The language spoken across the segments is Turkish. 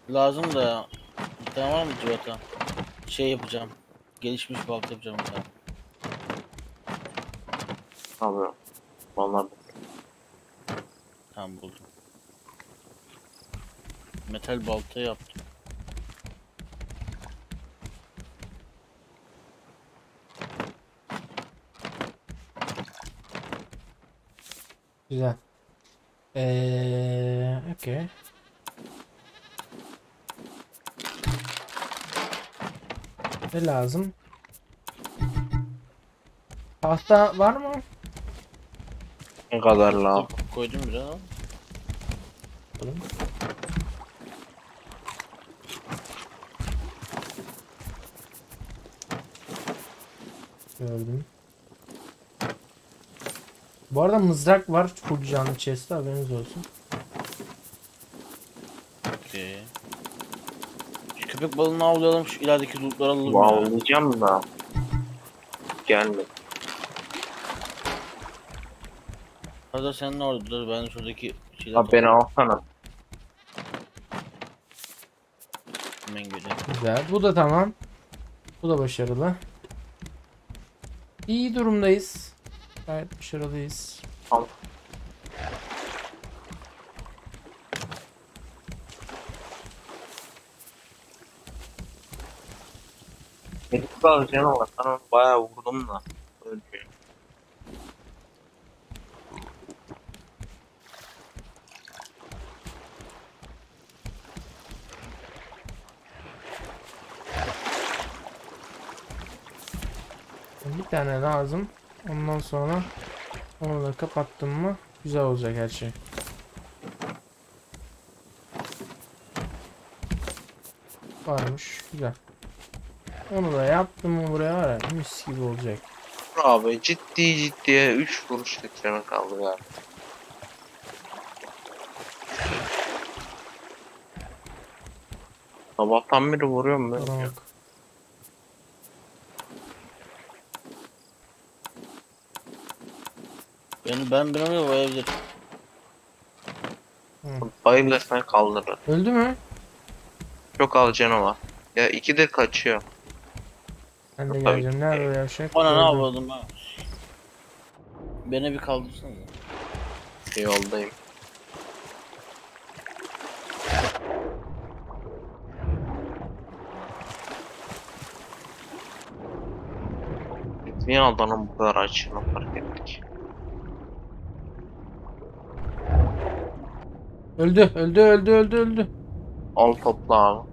Lazım da bir tane var mı civata? Şey yapacağım. Gelişmiş balta yapacağım bir tane. Abi vallahi Tamam buldum. Metal balta yaptım. Güzel. Okey. Ne lazım? Tahta var mı? ne kadar la. Koydum biraz. Bakalım. Gördüm. Bu arada mızrak var full canlı chest'te, haberiniz olsun. Okey. Şu köpek balığını avlayalım, şu ilerideki lootları alalım ya. Bağlayacağım da. Gelmedi. Hazır senin orada dur, ben şuradaki şeyleri Abi beni alsana. hemen geleyim. Güzel. Bu da tamam. Bu da başarılı. İyi durumdayız. Gayet başarılıyız. Tamam. Medik alacağım ama sana bayağı vurdum da. Ölmüyor. Bir tane lazım. Ondan sonra onu da kapattım mı güzel olacak her şey. Varmış. Güzel. Onu da yaptım mı buraya var ya, mis gibi olacak. Abi ciddiye 3 vuruş getireme kaldı ya. Sabahtan beri vuruyorum ben. Bana bak. Ben bayabilir. Bayılırsan kaldırır. Öldü mü? Çok al canavar. Ya ikidir kaçıyor. Ben de Tabii geleceğim. Nerede o yavşak? Bana ne Gördüm. yapalım ben? Beni bir kaldırsana. Yoldayım. Niye adanın bu kadar açığını fark ettik? Öldü. Al topla abi.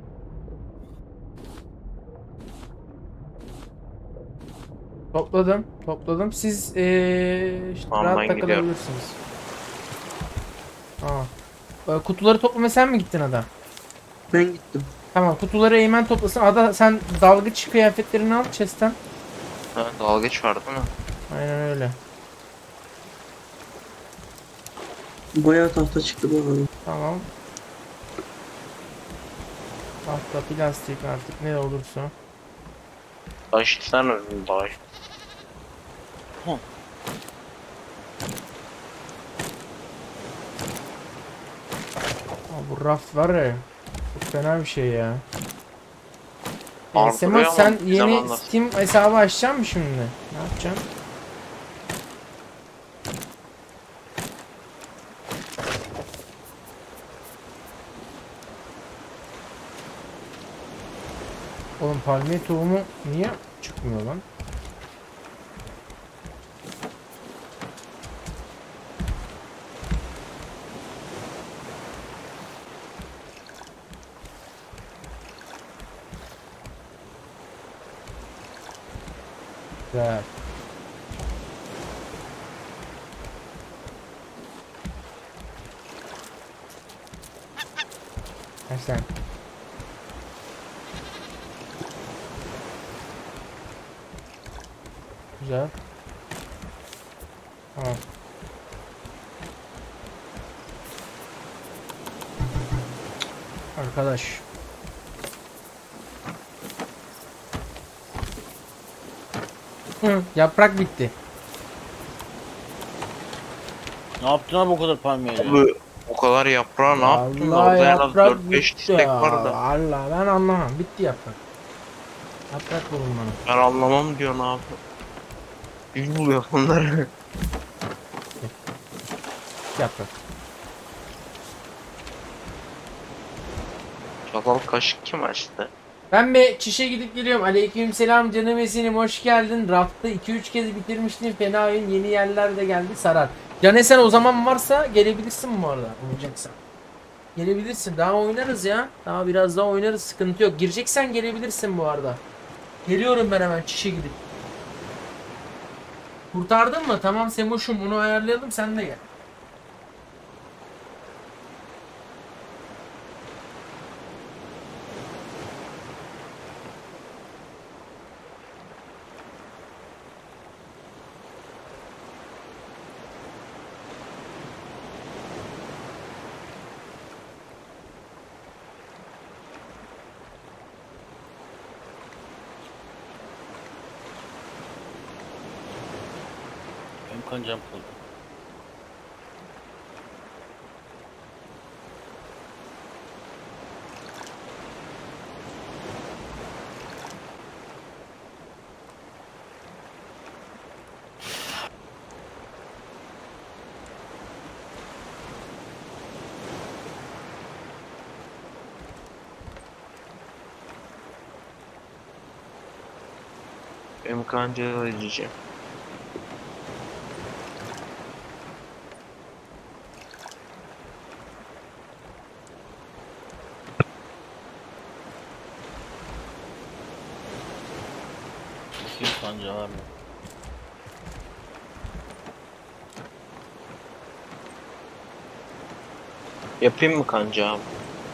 Topladım. Siz işte Tamam, rahat ben gidiyorum. takılabilirsiniz. Kutuları toplamaya sen mi gittin Ada? Ben gittim. Tamam, kutuları Eymen toplasın. Ada sen dalgıç kıyafetlerini al chest'ten. Ha, dalgıç var değil mi? Aynen öyle. Bayağı tahta çıktı bu arada. Tamam. Tahta, plastik artık ne olursa. Taş sen öldün taş. Bu raf var ya. Çok fena bir şey ya. Artırıyor Sema ama sen bir yeni zamanlar. Steam hesabı açacaksın mı şimdi? Ne yapacaksın? Oğlum palmiye tohumu niye çıkmıyor lan? Güzel. Sen. Güzel. Tamam. Arkadaş. Yaprak bitti. Ne yaptın abi o kadar palmiyeyle? Abi o kadar yaprağı ne yaptın? Vallahi Orada en az yaprak 4-5 bitti istek ya. var da. Vallahi ben anlamam. Bitti yaprak. Yaprak bulun bana. Ben anlamam diyorsun abi. Biz buluyor bunları. Yaprak. Çatal kaşık kim açtı? Ben bir çişe gidip geliyorum. Aleykümselam canım Esin'im, hoş geldin. Raftı 2-3 kez bitirmiştin. Fena oyun, yeni yerler de geldi, sarar. Can Esen o zaman varsa gelebilirsin bu arada. Oynayacaksan. Gelebilirsin. Daha oynarız ya. Daha biraz daha oynarız. Sıkıntı yok. Gireceksen gelebilirsin bu arada. Geliyorum ben hemen çişe gidip. Kurtardın mı? Tamam Semoş'um, bunu ayarlayalım, sen de gel. Benim kancam oldu. Benim kanca acıcı. Bakayım kanca var mı? Yapayım mı kanca abi?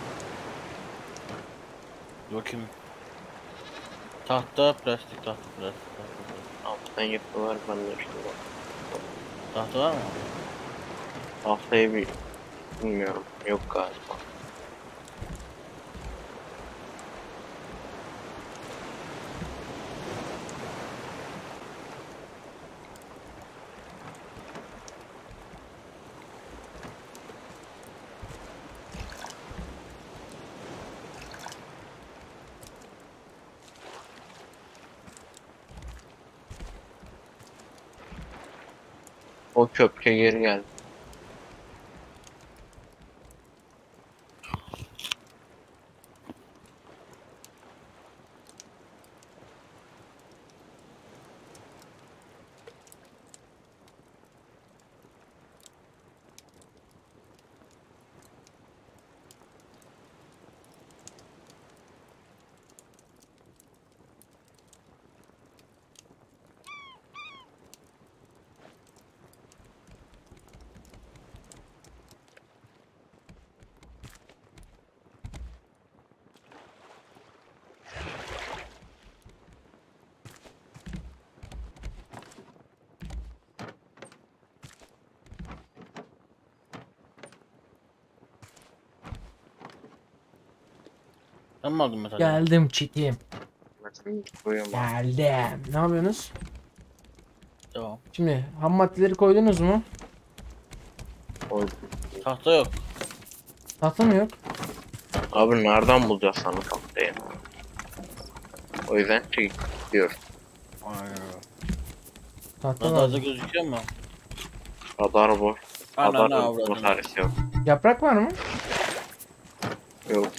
Bakayım. Tahta, plastik, tahta, plastik. Alttan yapıyorlar ben de işte bak. Tahta var mı? Haftaya bir bilmiyorum. Yok galiba. O köprüye geri geldi. Sen mi aldın metal? Geldim çitim. Mesela koyuyorum. Geldim. Ne yapıyorsunuz? Tamam. Şimdi ham maddeleri koydunuz mu? Tahta yok. Tahta mı yok? Abi nereden bulacağız sana tahtayı? O yüzden gidiyor. Aynen. Tahta Radarda lazım. gözüküyor mu? Radar boş. Ananı Radar avradım. bataryası yok. Yaprak var mı? Yok.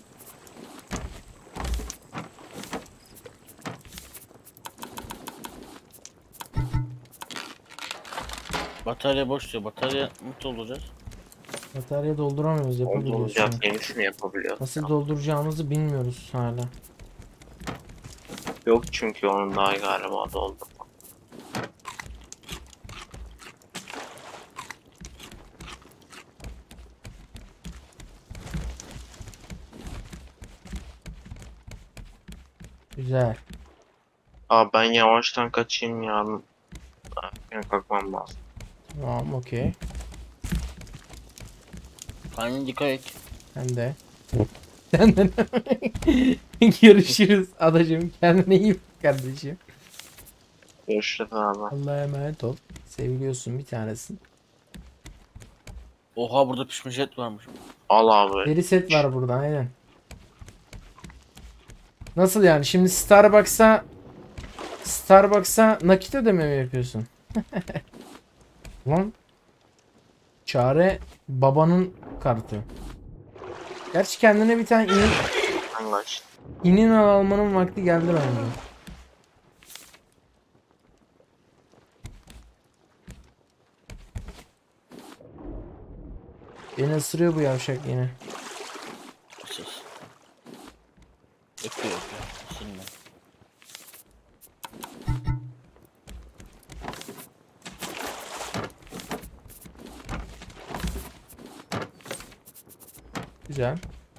Batarya boş diyor. Batarya mutlu olacağız. Batarya dolduramıyoruz, Oldu yapabiliyoruz. olacağız. şimdi. Yenisini yapabiliyoruz. Nasıl dolduracağımızı bilmiyoruz hala. Yok çünkü onun daha galiba doldu. Güzel. Abi ben yavaştan kaçayım yarın. Yani kalkmam lazım. Tamam, okey. Kendine dikkat et. Ben de. Sen de. Görüşürüz adacığım. Kendine iyi bak kardeşim. Görüşürüz abi. Allah'a emanet ol. Seviliyorsun, bir tanesin. Oha burada pişmiş et varmış. Al abi. Deri set var burada aynen. Nasıl yani? Şimdi Starbucks'a nakit ödeme mi yapıyorsun? Lan çare babanın kartı. Gerçi kendine bir tane Ben kaç. inin almanın vakti geldi bence. Beni ısırıyor bu yavşak yine. Sus. Öpüyor öpüyor. Isınma. Güzel.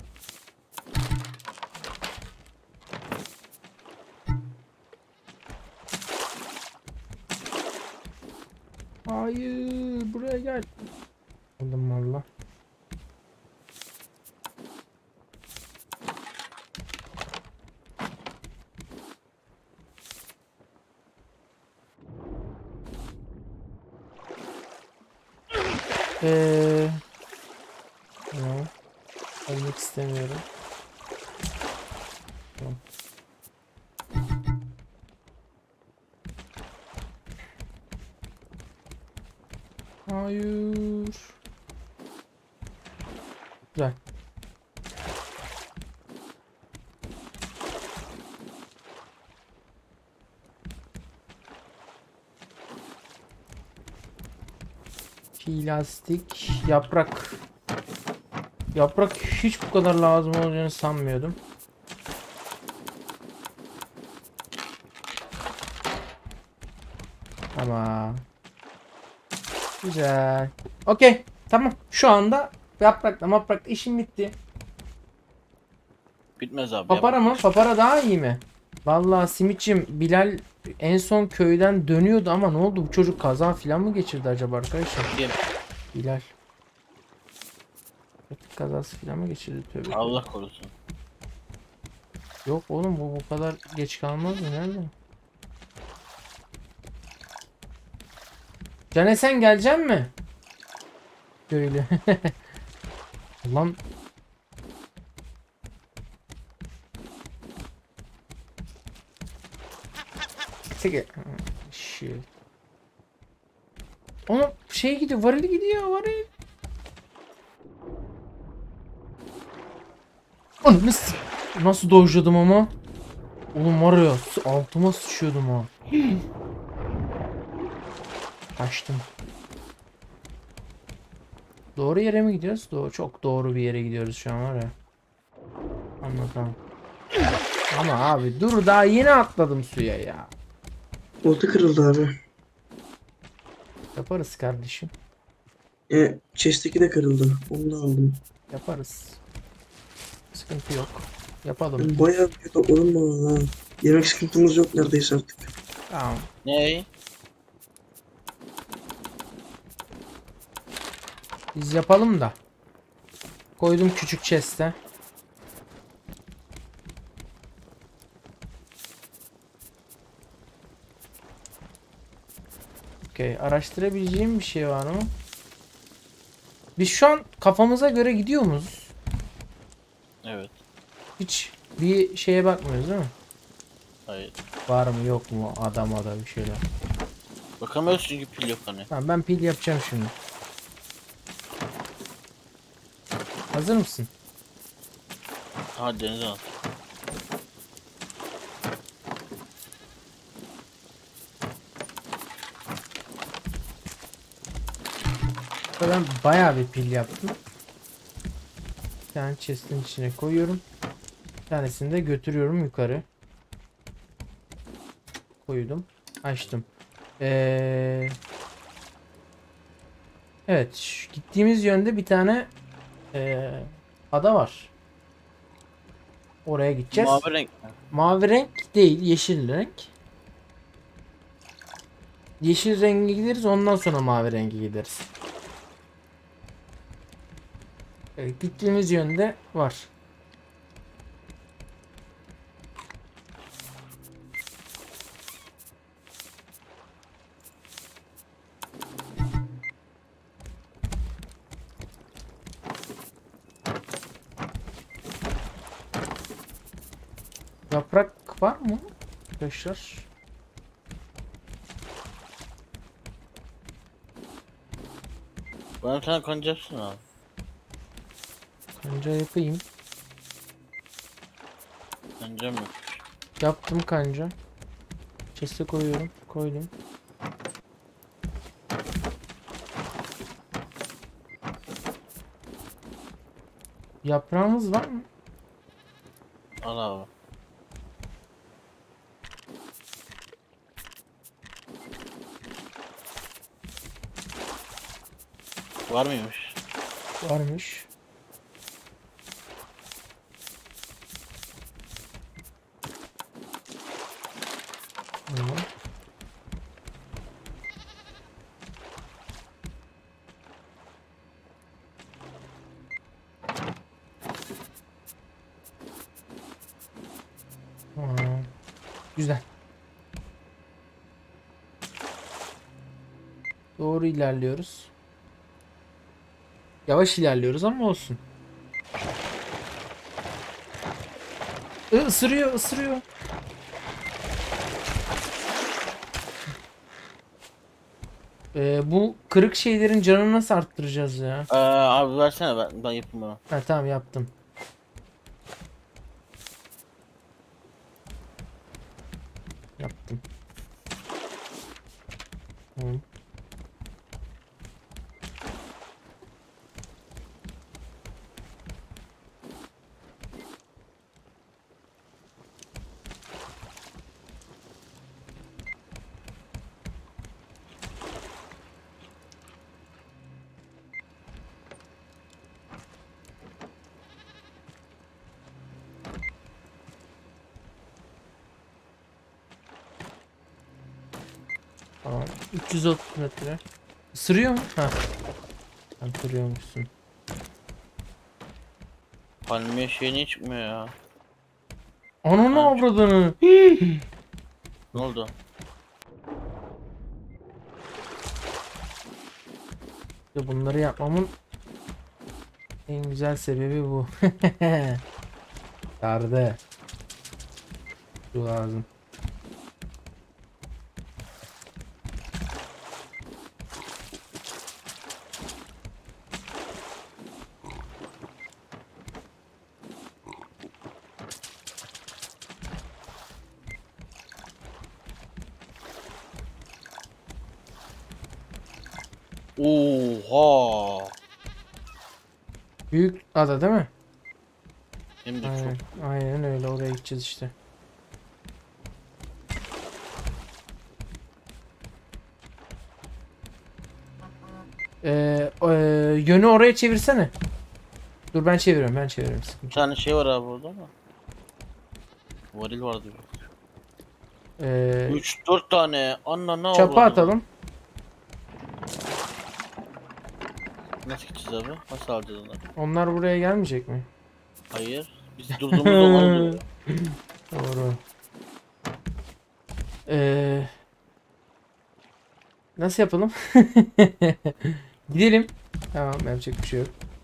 Hayır, buraya gel. Aldım valla. No. Ölmek istemiyorum. Tamam. Hayır. Güzel. Plastik, yaprak. Yaprak hiç bu kadar lazım olacağını sanmıyordum. Tamam. Güzel. Okey. Tamam. Şu anda yaprakla işim bitti. Bitmez abi. Papara mı? Papara daha iyi mi? Vallahi Simitçim, Bilal en son köyden dönüyordu ama ne oldu? Bu çocuk kaza falan mı geçirdi acaba arkadaşlar? Kim? Bilal. Trafik kazası falan mı geçirdi? Tövbe. Allah korusun. Yok oğlum, bu kadar geç kalmaz mı? Nerede? Cane sen gelecek mi? Köylü. Lan. Çekil. Shit. Ona şey gidiyor, varil gidiyor, varil. Ananı nasıl dojladım ama? Oğlum var ya, altıma sıçıyordum ha. Kaçtım. Doğru yere mi gidiyoruz? Çok doğru bir yere gidiyoruz şu an var ya. Anlatamam. Ama abi dur, daha yeni atladım suya ya. Olta kırıldı abi. Yaparız kardeşim. Chest'teki de kırıldı. Onu da aldım. Yaparız. Sıkıntı yok. Yapalım. Ben bayağı bir topladım bana ha. Yemek sıkıntımız yok neredeyse artık. Tamam. Ne? Biz yapalım da. Koydum küçük chest'e. Okey. Araştırabileceğim bir şey var mı? Biz şu an kafamıza göre gidiyor muyuz? Evet. Hiç bir şeye bakmıyoruz değil mi? Hayır. Var mı yok mu adama da bir şeyler. Bakamıyoruz çünkü pil yok hani. Tamam, ben pil yapacağım şimdi. Hazır mısın? Hadi denize al. Ben bayağı bir pil yaptım. Bir tane chest'in içine koyuyorum. Bir tanesini de götürüyorum yukarı. Koydum. Açtım. Evet. Gittiğimiz yönde bir tane ada var. Oraya gideceğiz. Mavi renk mi? Mavi renk değil, yeşil renk. Yeşil rengi gideriz, ondan sonra mavi rengi gideriz. Evet, gittiğimiz yönde var. Yaprak var mı? Arkadaşlar. Bana bir tane kanca yapsın abi. Kanca yapayım. Kancam yok. Yaptım kanca. Chest'e koyuyorum. Koydum. Yaprağımız var mı? Al abi. Var mıymış? Varmış. Tamam. Aa, güzel. Doğru ilerliyoruz. Yavaş ilerliyoruz ama olsun. Isırıyor, ısırıyor. Bu kırık şeylerin canını nasıl arttıracağız ya? Abi versene ben yapayım bunu. Ha tamam yaptım. Yaptım. Tamam. Tamam. 330 metre. Isırıyor mu? Ha. Sen kırıyormuşsun. Palmiye şey niye çıkmıyor ya? Ananı Ha. avradını. Ne oldu? İşte bunları yapmamın en güzel sebebi bu. Sardı. Su lazım. Oha! Büyük ada değil mi? Hem de Aynen, çok. aynen öyle, oraya gideceğiz işte. Yönü oraya çevirsene. Dur ben çeviriyorum, sıkıntı Bir yok. tane şey var abi orada ama. Varil vardı. Ee, 3-4 tane. Anla ne çapa avradını. atalım. Nasıl gideceğiz abi? Nasıl alacağız onları? Onlar buraya gelmeyecek mi? Hayır. Biz durduğumuz zaman oluyor. Doğru. Nasıl yapalım? Gidelim. Tamam, yapacak bir şey yok.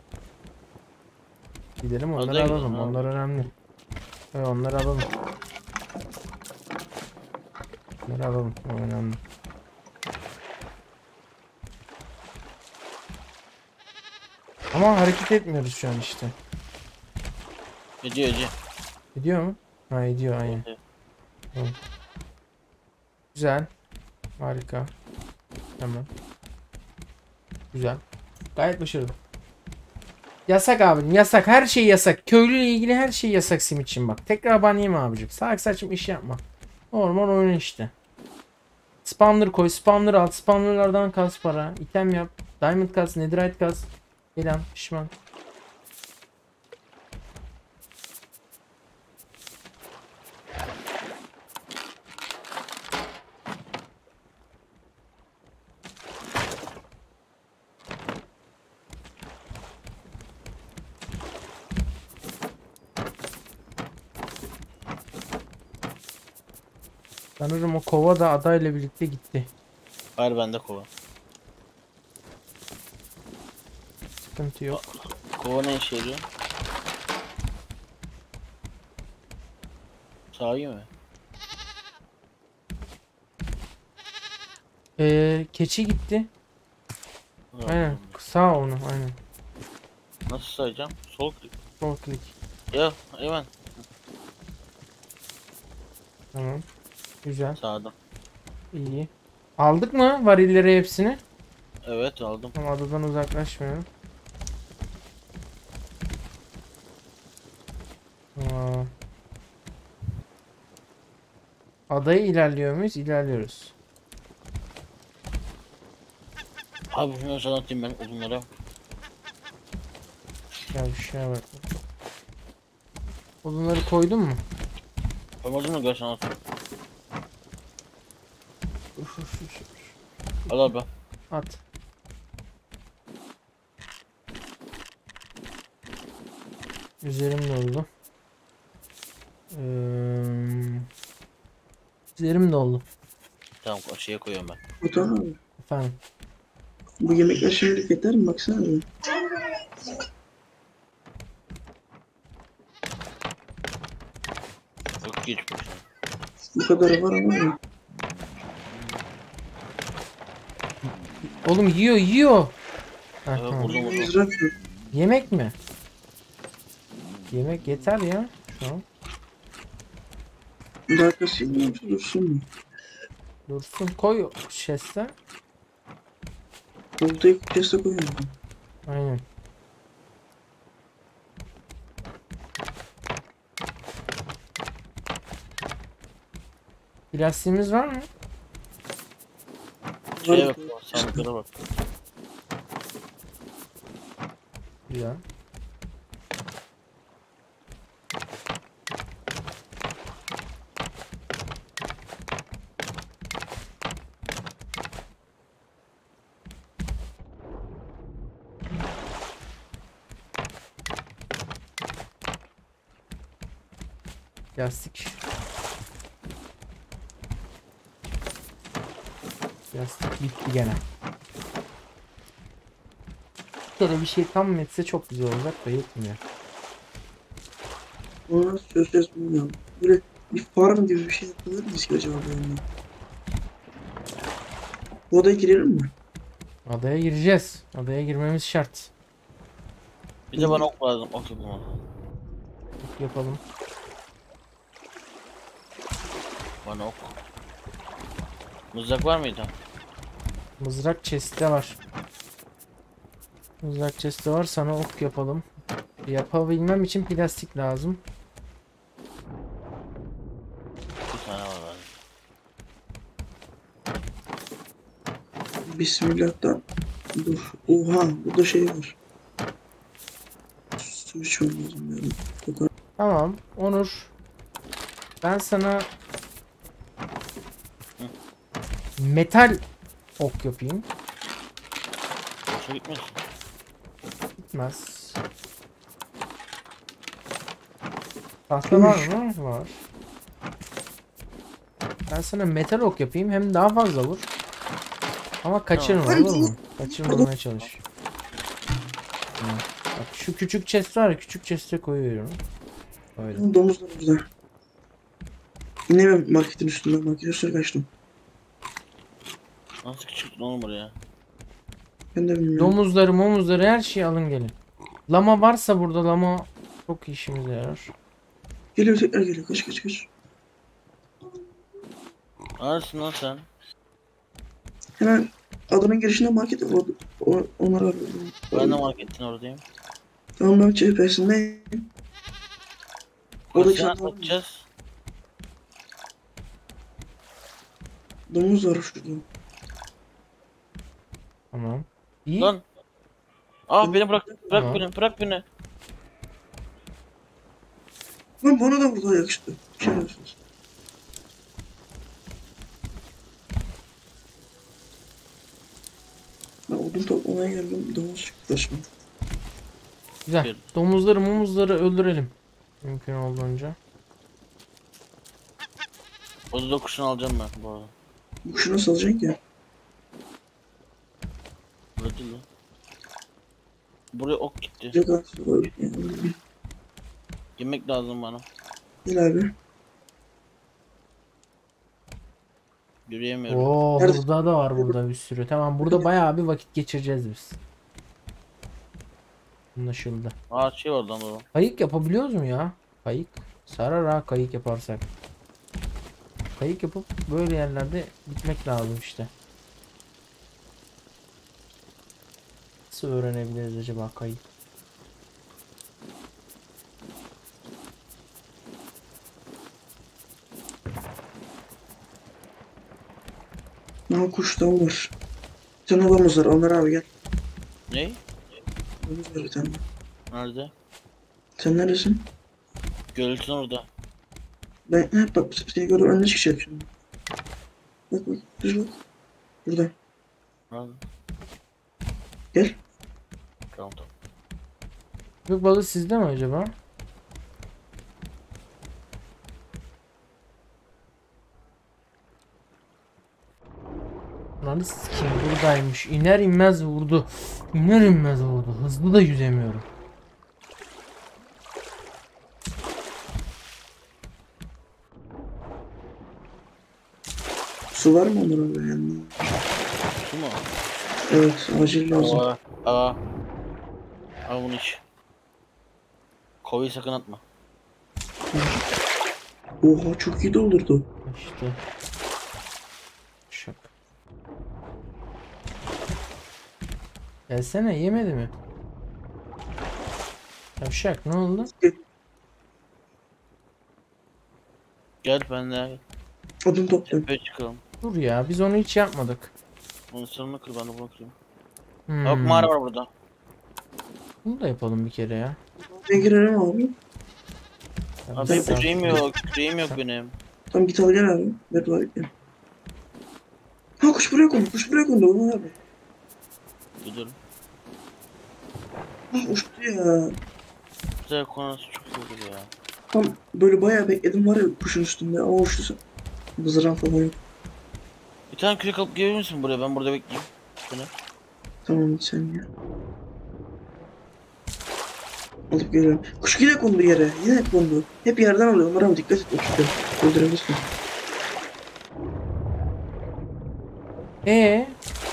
Gidelim, onları Adaya gidelim alalım. abi. Onlar önemli. Evet, onları alalım. Onları alalım. O önemli. Ama hareket etmiyoruz şu an işte. Ediyor. Ediyor mu? Ha, ediyor aynen. Evet. Tamam. Güzel. Harika. Tamam. Güzel. Gayet başarılı. Yasak abim, yasak. Her şey yasak. Köylüyle ilgili her şey yasak Simitçim bak. Tekrar ban yeme abicim. Salak saçma iş yapma. Normal oyun işte. Spawner koy, spawner al. Spawnerlardan kas para. İtem yap. Diamond kas, netherite kas. Elan, pişman. Sanırım o kova da adayla birlikte gitti. Hayır bende kova. Sıkıntı yok. Kova ne işe yarıyor? Sahi mi? Keçi gitti. Ulan Aynen. oğlum. Sağ onu aynen. Nasıl sayacağım? Sol klik. Sol klik. Ya hemen Tamam. Güzel. sağdan. İyi. Aldık mı varilleri hepsini? Evet aldım. Ama adadan uzaklaşmıyorum. Aa. Adaya ilerliyor muyuz? İlerliyoruz. Abi şunu sana atayım ben odunlara. Ya bir şeye bak. Odunları koydun mu? Koymadın mı gel sana atayım. Uf, uf, uf. Al abi. At. Üzerim doldu. Üzerim doldu. Tamam şeye koyuyorum ben. Batuhan abi. Efendim. Bu yemekler şimdilik yeter mi? Baksana abi. Çok geçmiş. Bu kadarı var ama abi. Oğlum yiyor yiyor. Heh, Evet, tamam. vurdum vurdum. Mızrak yok. Yemek mi? Yemek yeter ya şu an. Daha kasayım mı yoksa dursun mu? Dursun koy chest'e. Oltayı keste koyuyorum. Aynen. Plastiğimiz var mı? Şeye bak. Sandıklara bak. Güzel. Plastik. Plastik bitti gene. Şöyle bir şey tam etse çok güzel olacak da yetmiyor. Ona söz bilmiyorum. Böyle bir farm gibi bir şey yapılır mı ki acaba böyle? Bu odaya girelim mi? Adaya gireceğiz. Adaya girmemiz şart. Bir de bana ok lazım. Ok yapalım. Yapalım. Bana ok. Mızrak var mıydı? Mızrak chest'te var. Mızrak chest'te var. Sana ok yapalım. Yapabilmem için plastik lazım. Bir tane var bende. Bismillah da. Dur. Oha burada şey var. Su içmem lazım yani. O kadar. Tamam. Onur. Ben sana metal ok yapayım. Boşa gitmesin. Gitmez. Tahta var mı? Var. Ben sana metal ok yapayım. Hem daha fazla vur. Ama kaçırma Tamam. olur mu? Kaçırmamaya çalış. Hı. Bak şu küçük chest var ya, küçük chest'e koyuyorum. Öyle. Domuzlar burada. Yine ben marketin üstünden marketin üstüne kaçtım. Nasıl çıktın oğlum buraya? Ben de bilmiyorum. Domuzları, momuzları her şeyi alın gelin. Lama varsa burada lama çok işimize yarar. Geliyor tekrar geliyor. Kaç kaç kaç. Neredesin lan sen? Hemen adanın girişinde market var. Onlar var. Ben de marketin oradayım. Tamam ben çevresindeyim. Orada Kaçına canlı satacağız? domuz var şurada. Tamam. İyi. Lan. Ah beni bırak. Bırak Tamam. beni. Bırak beni. Lan bana da burada yakıştı. Şerefsiz. Ben odun toplamaya geldim. Domuz çıktı başıma. Güzel. Bir- Domuzları, mumuzları öldürelim. Mümkün olduğunca. Odada kuşunu alacağım ben bu arada. Bu kuşu nasıl alacaksın ki? Burada değil lan. Buraya ok gitti. Direkt var. Yani, Yemek lazım bana. gel abi. Yürüyemiyorum. Oo, Nerede? burada da var burada bir sürü. Tamam, burada bayağı bir vakit geçireceğiz biz. Anlaşıldı. Aa şey oradan doğru. Kayık yapabiliyoruz mu ya? Kayık. Sarar ha kayık yaparsak. Kayık yapıp böyle yerlerde gitmek lazım işte. Nasıl öğrenebiliriz acaba kayık? Aha kuş da var. Bir tane adamımız var. Ömer abi gel. Ne? Adamımız var bir tane. Nerede? Sen neredesin? Gölün orada. Bak seni gördüm önüne çıkacak şimdi. Bak bak düz bak. Burada. Nerede? Gel. Tamam tamam. Köpek balığı sizde mi acaba? Lan kim buradaymış? İner inmez vurdu. İner inmez vurdu. Hızlı da yüzemiyorum. Su var mı Ömer abi yanında? Şu mu? Evet acil lazım. Aa. Al bunu iç. Kovayı sakın atma. Oha çok iyi doldurdu. İşte. Şak. Gelsene, yemedi mi? Yavşak, ne oldu? Gel ben de Odun toplayayım. tepeye çıkalım. Dur ya, biz onu hiç yapmadık. Onun sonunu kır, ben de bunu kırayım. Hmm. Yok mağara var burada. Bunu da yapalım bir kere ya. Ben girerim abi. Abi Biz- küreğim yok benim. Tamam git al gel abi. Ver bari gel. Ha kuş buraya kondu. Kuş buraya kondu Ömer abi. Dur. Ha uçtu ya. Güzel konusu çok iyi ya. Tam böyle bayağı bekledim var ya kuşun üstünde ama uçtu. Mızrağın falan yok. Bir tane kürek alıp gelebilir misin buraya? Ben burada bekleyeyim. Şunu. Tamam sen ya. Alıp geliyorum. Kuş yine kondu yere. Yine kondu. Hep yerden alıyor. Ömer abi dikkat et o kuşları. Öldürebilirsin. Ee,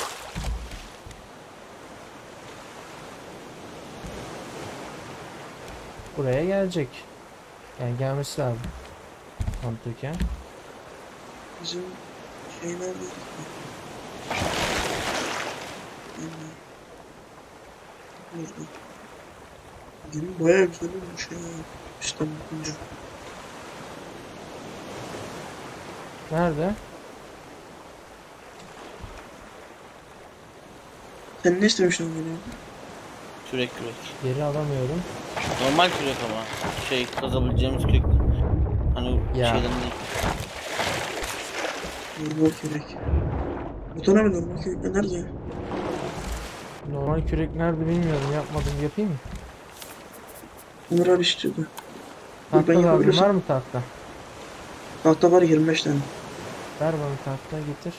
buraya gelecek. Yani gelmesi lazım. Mantıken. Bizim şey nerede? Burada. Gelin bayağı güzel olmuş ya. İşte bakınca. Nerede? Sen ne istemiştin beni? Kürek. Geri alamıyorum. Normal kürek ama. Şey kazabileceğimiz kürek. Hani Ya. şeyden değil. Normal kürek. Butona mı normal kürek? Nerede? Normal kürek nerede bilmiyorum. Yapmadım. Yapayım mı? Ömer abi istiyordu. Dur, Tahta ben lazım. yapabilirsem. Var mı tahta? Tahta var 25 tane. Ver bana tahta, getir.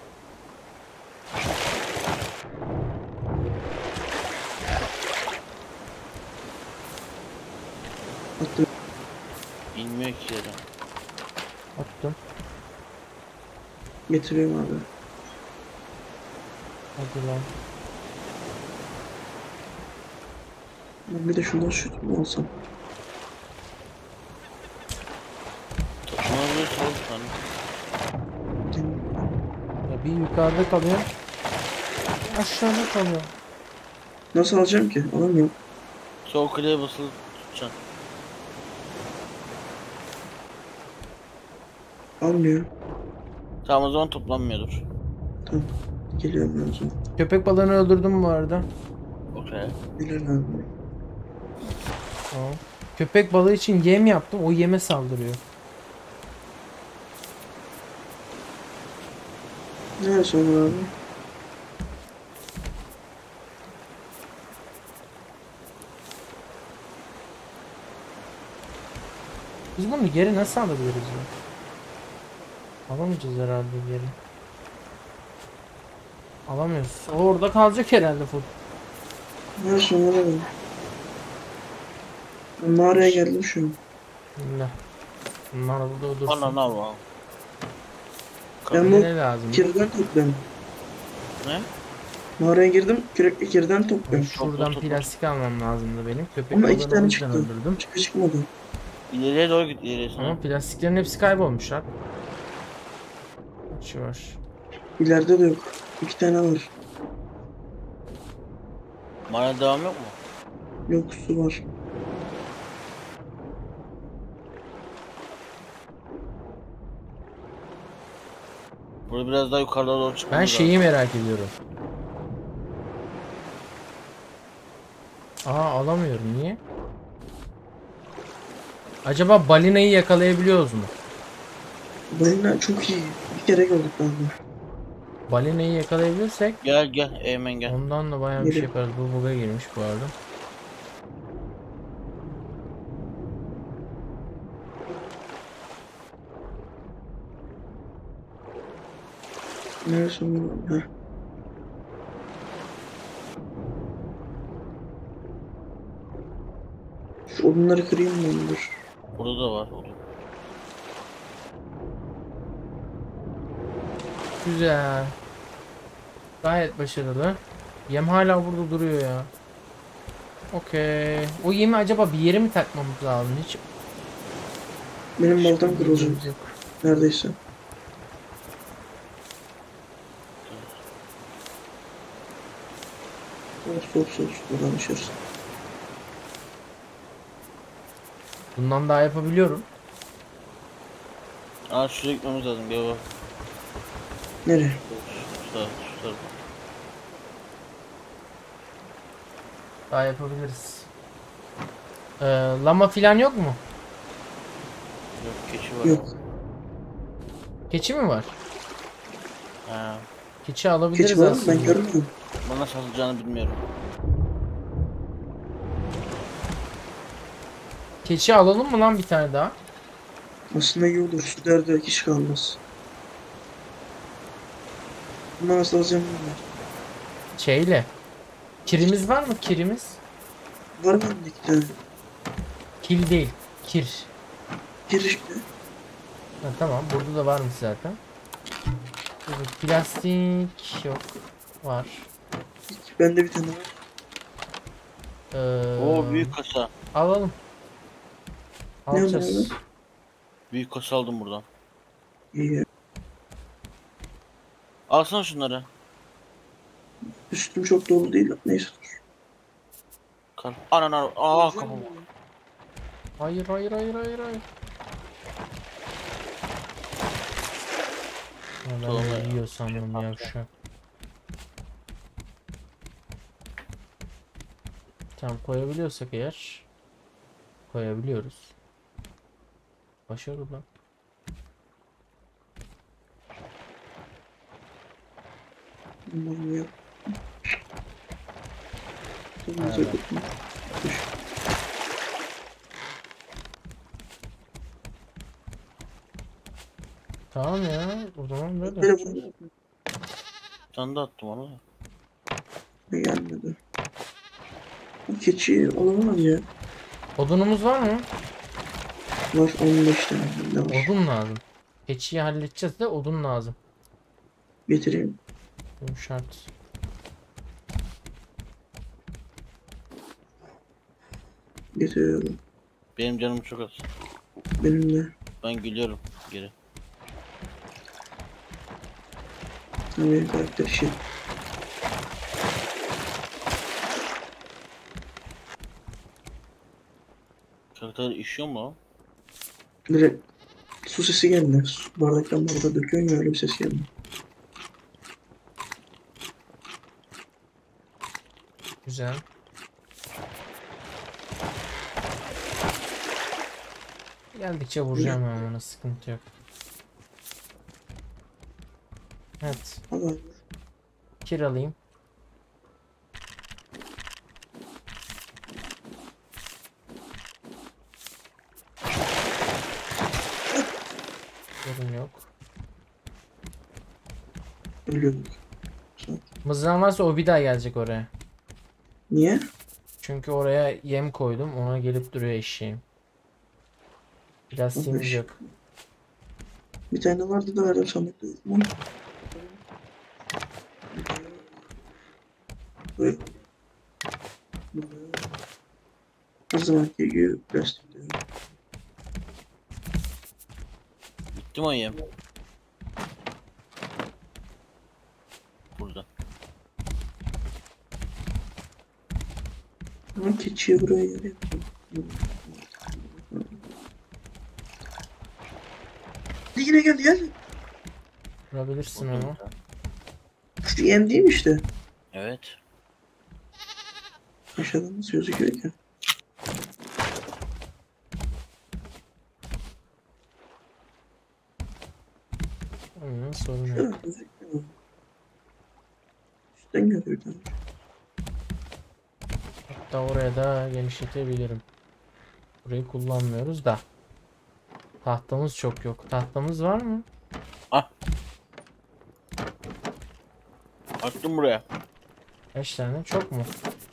Attım. Bilmiyor ki yere. Attım. Getiriyorum abi. Hadi lan. Ben bir de şundan şut mu alsam? Toplanabilir soğuk tane. Ya bir yukarıda kalıyor. Aşağıda kalıyor. Nasıl alacağım ki? Alamıyorum. Sol kliğe basılı tutacaksın. Almıyor. Tamam o zaman toplanmıyordur. Tamam. Geliyorum ben o zaman. Köpek balığını öldürdüm bu arada. Okey. Geliyorum abi. Tamam. Köpek balığı için yem yaptım. O yeme saldırıyor. Neresi Ömer abi? Biz bunu geri nasıl alabiliriz ya? Alamayacağız herhalde geri. Alamıyoruz. O orada kalacak herhalde full. Neresi Ömer abi? Ben mağaraya geldim şu an. Bismillah. Bunlar burada dursun. Bana ne var? Ben Bize bu ne lazım? kirden topluyorum. Ne? Mağaraya girdim, kürekli kirden topluyorum. Şuradan topla. plastik almam lazımdı benim. Köpek Ama 2 balığını o tane yüzden çıktı. öldürdüm. Başka çıkmadı. İleriye doğru git ilerisine. Ama plastiklerin hepsi kaybolmuş lan. Şu var. İleride de yok. 2 tane var. Mağara devam yok mu? Yok, su var. Burada biraz daha yukarıda doğru Ben çıkmamız şeyi merak ediyorum. Aa alamıyorum. Niye? Acaba balinayı yakalayabiliyoruz mu? Balina çok iyi. Bir kere gördük ben de. Balinayı yakalayabilirsek Gel Eymen gel. ondan da bayağı bir şey Geliyor. yaparız. Bu buga girmiş bu arada. Neresi onu? Heh. Şu odunları kırayım mı? Dur. Burada da var odun. Güzel. Gayet başarılı. Yem hala burada duruyor ya. Okey. O yemi acaba bir yere mi takmamız lazım? Hiç Benim baltam kırılacak. yok. Neredeyse. Soğuk. Buradan düşersin. Bundan daha yapabiliyorum. Aa şuraya gitmemiz lazım gel bak. Nereye? Şu tarafa. Daha yapabiliriz. Lama filan yok mu? Yok keçi var. Yok. Keçi mi var? Ha. Keçi alabiliriz Keçi var mı? aslında. Ben görmedim. Bana satılacağını bilmiyorum. Keçi alalım mı lan bir tane daha? Aslında iyi olur. Şu derde kişi kalmaz. Bundan nasıl alacağım bilmiyorum. Şeyle. Kirimiz var mı? Kirimiz? Var bende 2 tane. Kil değil. Kir. Girişte. Ha, tamam. Burada da varmış zaten. Evet, plastik yok. Var. Bende bir tane var. Oo büyük kasa. Alalım. Ne Alacağız. var? Büyük kasa aldım buradan. İyi ya. Alsana şunları. Üstüm çok dolu değil. Neyse dur. Kal. Anan aa kafam. Hayır. Ya ben Tamam, öyle ya. yiyor sandım ya şu. Tamam koyabiliyorsak eğer koyabiliyoruz. Başarılı. Umarım yok. Evet. Tamam ya o zaman böyle. Telefonu Bir tane de attım ona. gelmedi. Bu keçiyi alamam ya. Odunumuz var mı? Var 15 tane bende var. Odun lazım. Keçiyi halledeceğiz de odun lazım. Getireyim. Bu şart. Getiriyorum. Benim canım çok az. Benim de. Ben geliyorum geri. Benim karakter şey. Karakter işiyor mu? Direkt su sesi geldi. Bardaktan bardağa döküyorsun ya, öyle bir ses geldi. Güzel. Geldikçe vuracağım ben ona, sıkıntı yok. Evet. Al abi. Kiralayayım. Sorun yok. Ölüyorduk. Mızrağın varsa o bir daha gelecek oraya. Niye? Çünkü oraya yem koydum. Ona gelip duruyor eşeğim. Plastiğimiz Olmuş. yok. Bir tane vardı da verdim sandıkta. Bunu. Buraya. Buraya. Her zamanki gibi plastik diyorum. Bitti mi o yem? Burada. Ama keçiye buraya yer yaptım. Yine geldi geldi. Vurabilirsin onu. Şu yem değil mi işte? Evet. Aşağıdan nasıl gözüküyor ki? Sorun yok. Şöyle gözüküyor. Üstten görüyor tabii. Hatta oraya da genişletebilirim. Burayı kullanmıyoruz da. Tahtamız çok yok. Tahtamız var mı? Ah. Attım buraya. Kaç tane? Çok mu?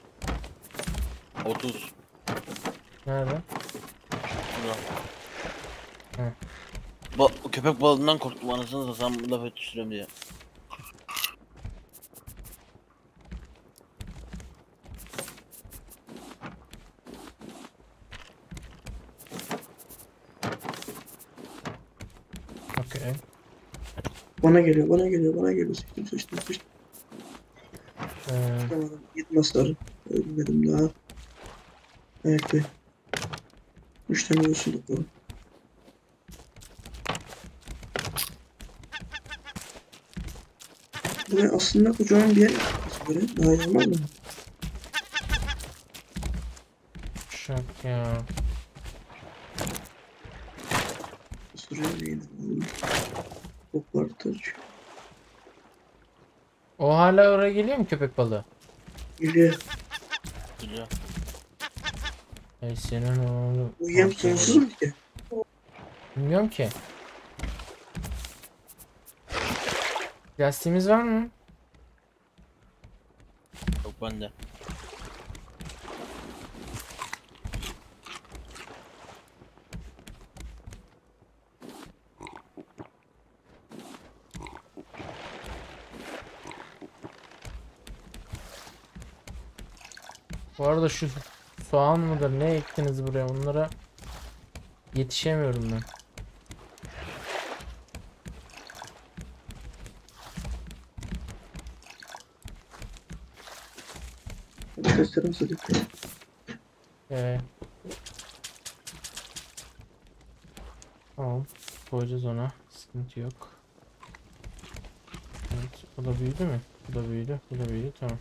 30. Nerede? Burada. Hı. Köpek balığından korktum anasını da sen laf etiştiriyorum diye. Okey. Bana geliyor, bana geliyor, bana geliyor. Sıçtım, sıçtım, sıçtım. Çıkamadım. Gitmezler. Ölmedim daha. Ayaktayım. 3 tane yosunluk var. Buraya aslında kocaman bir yer yapması böyle. Daha iyi olmaz mı? Şak ya. Sıraya da yine. Oklar taç. O hala oraya geliyor mu köpek balığı? Geliyor. Güzel. Ey senin oğlu. Bu yem sonsuz mu ki? Bilmiyorum ki. Lastiğimiz var mı? Yok bende. Bu arada şu soğan mıdır ne ektiniz buraya, onlara yetişemiyorum ben. Testleri nasıl dikkat? Ee, tamam, koyacağız ona, sıkıntı yok. Evet, bu da büyüdü mü? Bu da büyüdü, bu da büyüdü, tamam.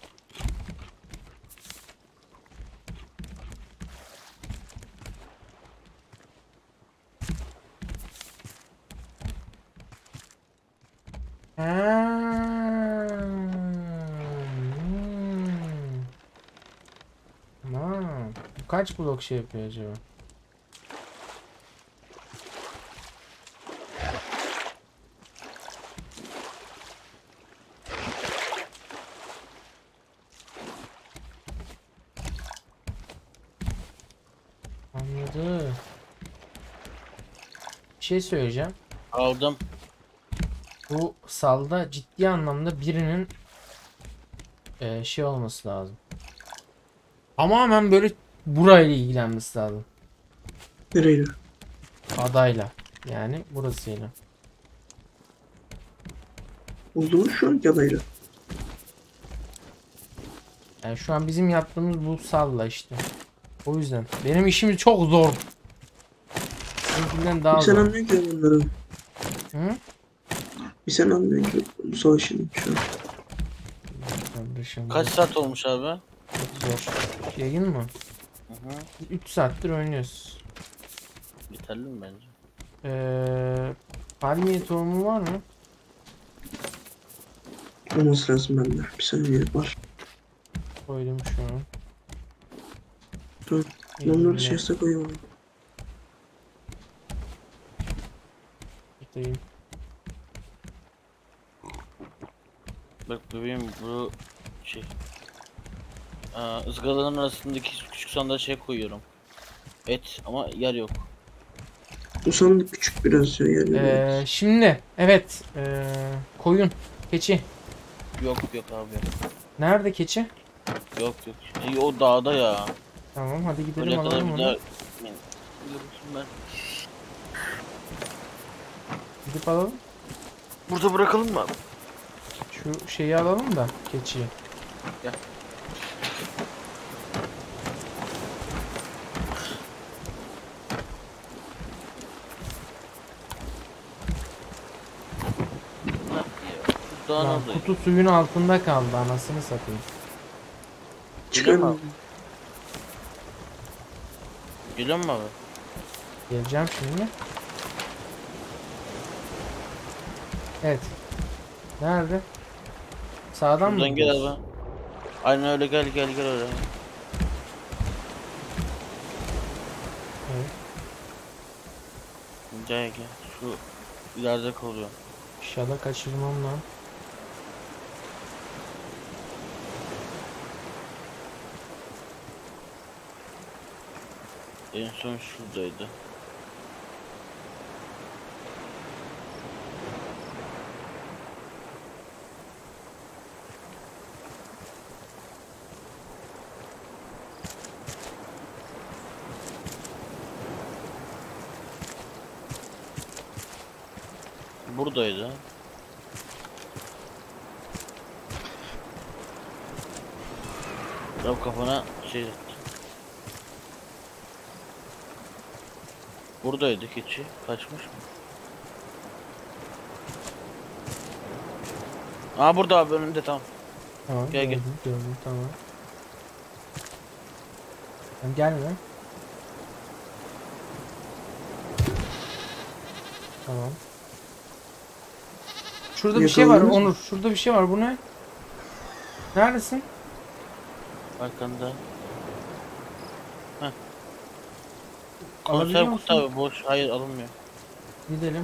Tamam. Bu kaç blok şey yapıyor acaba? Anladım. Bir şey söyleyeceğim. Aldım. Bu salda ciddi anlamda birinin şey olması lazım. Tamamen böyle burayla ilgilenmesi lazım. Nereyle? Adayla. Yani burasıyla. Oldu mu şu anki adayla? Yani şu an bizim yaptığımız bu salla işte. O yüzden. Benim işim çok zor. Sizinkinden daha Bir sen zor. anlıyorsun ki bunları. Hı? Bir sen anlıyorsun ki bu savaşın şu an. Kardeşim, Kaç bu saat olmuş abi? çok zor. Yayın mı? Hı hı. 3 saattir oynuyoruz. Yeterli mi bence? Palmiye tohumu var mı? Olması lazım bende. Bir saniye var. Koydum şu an. Dur. Elimle Onları şeyse koyuyorum. tutayım. Bak bebeğim bu şey. Izgaraların arasındaki küçük sandığa şey koyuyorum. Et ama yer yok. O sandık küçük biraz ya. Yani Şimdi evet koyun, keçi. Yok yok abi yok. Nerede keçi? Yok yok. O dağda ya. Tamam hadi gidelim Oraya kadar alalım bir daha... onu. Ben... Gidip alalım. Burada bırakalım mı abi? Şu şeyi alalım da keçiyi. Gel. Dağın Lan oradaydı. kutu suyun altında kaldı anasını satayım. Geliyor mu çıkar. abi? Geliyor mu abi? Geleceğim şimdi. Evet. Nerede? Sağdan mı Buradan gel gidiyoruz? abi. Aynen öyle gel oraya. Evet. Gel. Şu ileride kalıyor. İnşallah kaçırmam lan. En son şuradaydı. Buradaydı. Ya kafana şey etti. Buradaydı keçi. Kaçmış mı? Aa burada abi önünde tam. Tamam Gel, gel. gördüm tamam. Sen gelme. Tamam. Şurada bir şey var Yakaladınız mı? Onur. Şurada bir şey var. Bu ne? Neredesin? Arkanda. Alabiliyor Konserv kutu musun? abi boş. Hayır alınmıyor. Gidelim.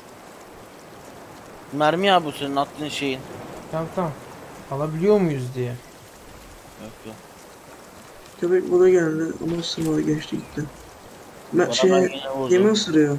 Mermi ya bu senin attığın şeyin. Tamam. Alabiliyor muyuz diye. Yok yok. Köpek bana geldi ama ısırmadı geçti gitti. Ben Bana şey ben yine vurdum. yemi ısırıyor.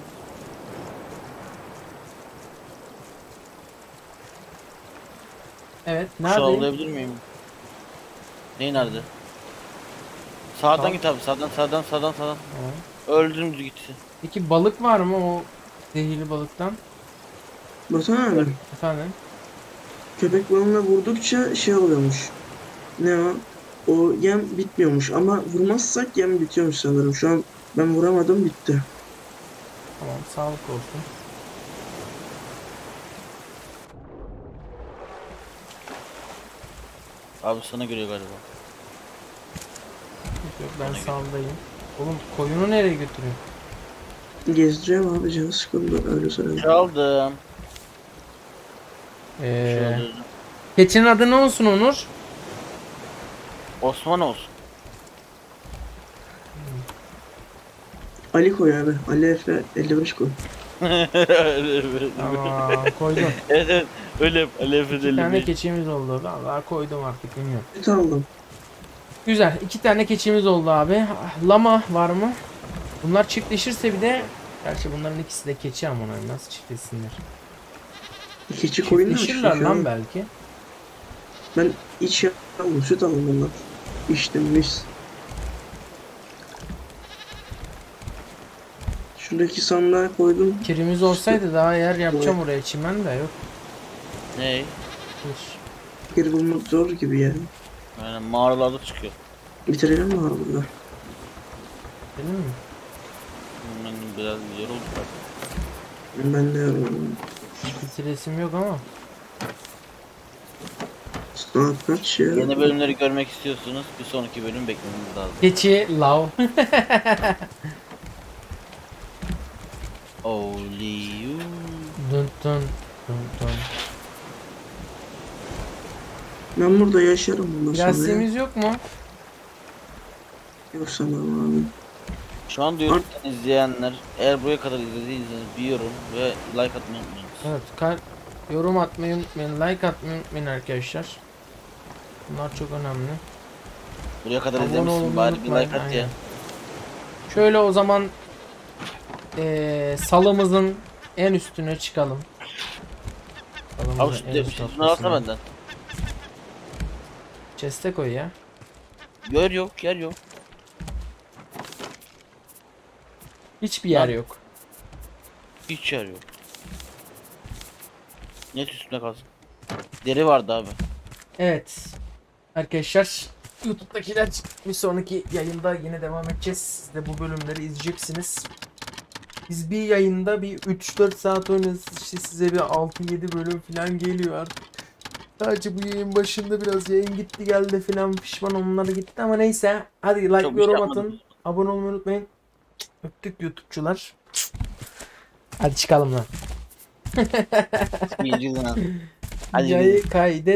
Evet. Kuşu Neredeyim? avlayabilir miyim? Neyi nerede? Sağdan Tamam. git abi sağdan. Tamam. Öldürümdü gitti. Peki balık var mı o zehirli balıktan? Baksana abi. Efendim? Köpek balığına vurdukça şey oluyormuş. Ne o? O yem bitmiyormuş ama vurmazsak yem bitiyormuş sanırım. Şu an ben vuramadım bitti. Tamam. Sağlık olsun. Abi sana göre galiba. Yok, ben sağdayım. Oğlum koyunu nereye götürüyorsun? Gezdireceğim abi canı sıkıldı öyle söyleyeyim. Çaldım. Ee, Çaldım. keçinin adı ne olsun Onur? Osman olsun. Ali koy abi. Ali Efe 55 koy. Tamam koydum. Evet öyle yap. İki tane Alef keçimiz oldu. Vallahi koydum artık bilmiyorum. Et aldım. Güzel. 2 tane keçimiz oldu abi. Lama var mı? Bunlar çiftleşirse bir de gerçi bunların ikisi de keçi ama onlar nasıl çiftleşsinler? Keçi koyun da Çiftleşirler şu lan an. belki. Ben iç aldım. Süt aldım bundan. İçtim mis. Şuradaki sandığa koydum. Kirimiz olsaydı daha yer yapacağım oraya çimen de yok. Ne? Hiç. Geri bulmak zor gibi yani. Aynen mağaralarda çıkıyor. Bitirelim mi abi burada? Değil mi? Ben biraz yoruldum. Ben de yoruldım. Hiç resim yok ama. Saat kaç ya? Yeni bölümleri görmek istiyorsunuz. Bir sonraki bölüm beklemeniz lazım. Keçi lav. Only you. Dun dun dun dun. Ben burada yaşarım bundan Biraz sonra. Ya. semiz yok mu? Yok sanırım abi. Şu an YouTube'dan izleyenler eğer buraya kadar izlediyseniz bir yorum ve like atmayı unutmayın. Evet, yorum atmayı unutmayın, like atmayı unutmayın arkadaşlar. Bunlar çok önemli. Buraya kadar Abone izlemişsin olmayı bari bir unutmayın, like at ya. aynen. Şöyle o zaman salımızın en üstüne çıkalım. Salımızın Abi en şu üst şunu alsana noktasına. benden. Chest'e koy ya. Yer yok. Hiçbir yer Lan. yok. Hiç yer yok. Net üstüne kalsın. Deri vardı abi. Evet. Arkadaşlar YouTube'dakiler bir sonraki yayında yine devam edeceğiz. Siz de bu bölümleri izleyeceksiniz. Biz bir yayında bir 3-4 saat oynarız. İşte size bir 6-7 bölüm falan geliyor artık. Sadece bu yayın başında biraz yayın gitti geldi falan pişman onlar gitti ama neyse. Hadi like Çok bir şey yorum yapmadım. atın. Abone olmayı unutmayın. Öptük YouTube'cular. Hadi çıkalım lan. İyi lan. Hadi Yayı kaydet.